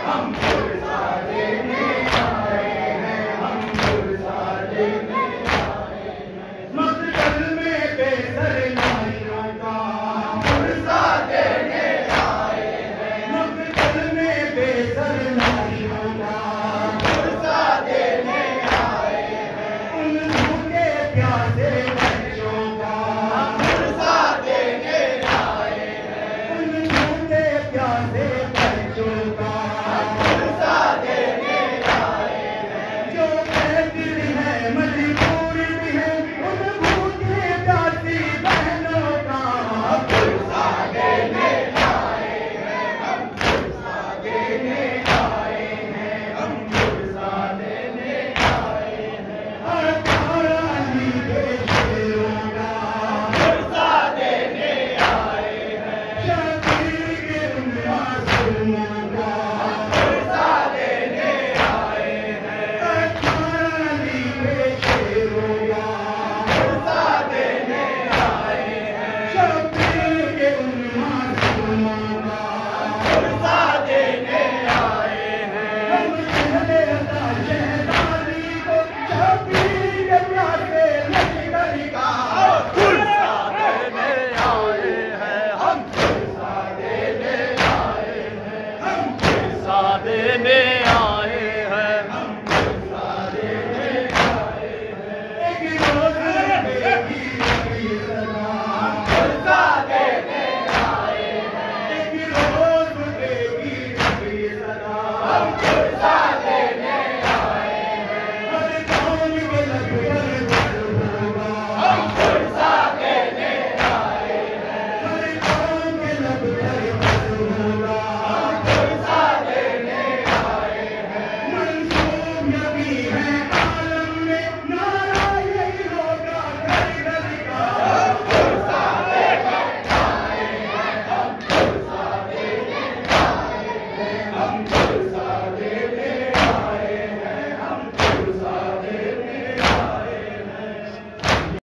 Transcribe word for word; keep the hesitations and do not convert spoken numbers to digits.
हम पुरसा देने आए हैं, हम पुरसा देने आए हैं। मकतल में बेसर नारियों का पुरसा देने आए हैं, मकतल में बेसर नारियों का पुरसा देने आए हैं। उन भूखे प्यासे बच्चों का पुरसा देने आए हैं, उन भूखे प्यासे बच्चों का पुरसा देने आए हैं। जो कहती है मजबूर भी है उन भूखे प्यासी बहनों का पुरसा देने आए हैं, हम पुरसा देने आए हैं, हम पुरसा देने आए हैं। हर तारानी के शेरों का पुरसा देने आए हैं, शबीर के उन मासूमों का पुरसा देने आए हैं। हर तारानी के शेरों का पुरसा देने आए हैं, शबीर के उन मासूमों का पुरसा देने आए हैं। हम चहले अता शहजादी को शबीर के प्यासे लश्कर का पुरसा देने आए हैं, हम पुरसा देने आए हैं, हम पुरसा देने आए हैं, हम पुरसा देने आए हैं। एक रोज देगी रबी सदा पुरसा देने आए हैं, एक रोज देगी रबी सदा हम पुरसा देने आए हैं। हर कौम के लब पर घर होगा हम पुरसा देने आए हैं, हर कौम के लब पर घर होगा हम पुरसा देने आए हैं। मंसूब नबी